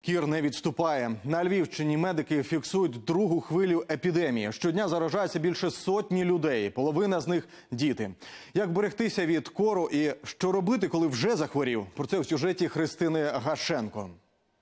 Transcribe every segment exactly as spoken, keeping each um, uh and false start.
Кір не відступає. На Львівщині медики фіксують другу хвилю епідемії. Щодня заражається більше сотні людей, половина з них – діти. Як берегтися від кору і що робити, коли вже захворів? Про це у сюжеті Христини Гашенко.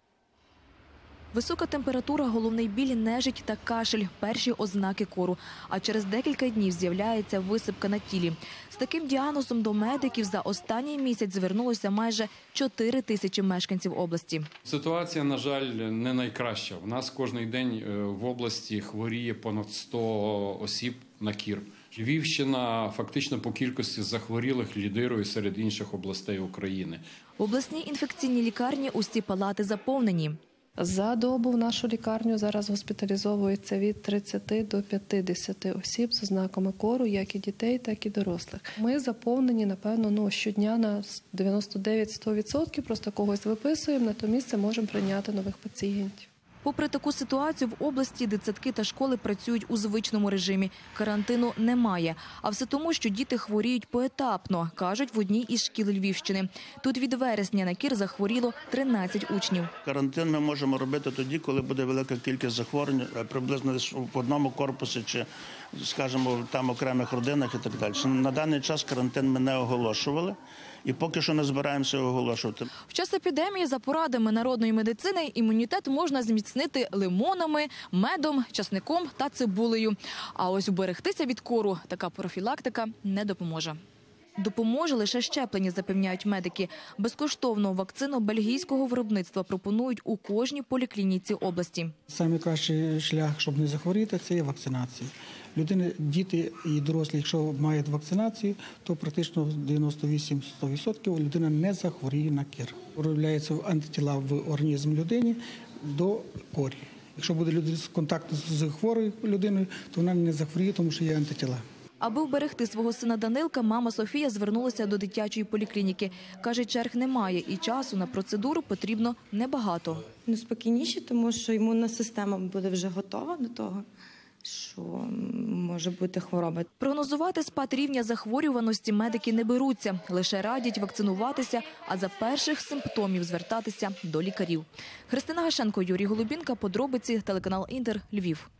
Висока температура, головний біль, нежить та кашель – перші ознаки кору. А через декілька днів з'являється висипка на тілі. З таким діагнозом до медиків за останній місяць звернулося майже чотири тисячі мешканців області. Ситуація, на жаль, не найкраща. У нас кожен день в області хворіє понад сто осіб на кір. Львівщина фактично по кількості захворілих лідирує серед інших областей України. В обласній інфекційній лікарні усі палати заповнені. За добу в нашу лікарню зараз госпіталізовується від тридцяти до п'ятдесяти осіб з ознаками кору, як і дітей, так і дорослих. Ми заповнені, напевно, ну, щодня на дев'яносто дев'ять - сто відсотків, просто когось виписуємо, на то місце можемо прийняти нових пацієнтів. Попри таку ситуацію, в області дитсадки та школи працюють у звичному режимі. Карантину немає. А все тому, що діти хворіють поетапно, кажуть в одній із шкіл Львівщини. Тут від вересня на кір захворіло тринадцять учнів. Карантин ми можемо робити тоді, коли буде велика кількість захворювань, приблизно в одному корпусі чи, скажімо, там окремих родинах і так далі. На даний час карантин ми не оголошували. І поки що не збираємося оголошувати. В час епідемії, за порадами народної медицини, імунітет можна зміцнити лимонами, медом, часником та цибулею. А ось уберегтися від кору така профілактика не допоможе. Допоможе лише щеплення, запевняють медики. Безкоштовну вакцину бельгійського виробництва пропонують у кожній поліклініці області. Найкращий шлях, щоб не захворіти, це є вакцинація. Людини, діти і дорослі, якщо мають вакцинацію, то практично дев'яносто вісім - сто відсотків людина не захворіє на кір. Виробляються антитіла в організм людини до корі. Якщо буде людина в контакті з хворою людиною, то вона не захворіє, тому що є антитіла. Аби вберегти свого сина Данилка, мама Софія звернулася до дитячої поліклініки. Каже, черг немає і часу на процедуру потрібно небагато. Ну, спокійніше, тому що імунна система буде вже готова до того, що може бути хвороба. Прогнозувати спад рівня захворюваності медики не беруться. Лише радять вакцинуватися, а за перших симптомів звертатися до лікарів. Христина Гашенко, Юрій Голубінка, подробиці, телеканал Інтер, Львів.